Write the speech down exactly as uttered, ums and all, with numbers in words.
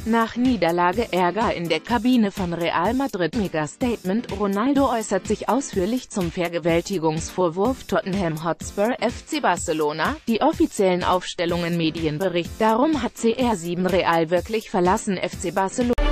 Nach Niederlage Ärger in der Kabine von Real Madrid. Mega-Statement: Ronaldo äußert sich ausführlich zum Vergewaltigungsvorwurf Tottenham Hotspur F C Barcelona. Die offiziellen Aufstellungen Medienbericht. Darum hat C R sieben Real wirklich verlassen. F C Barcelona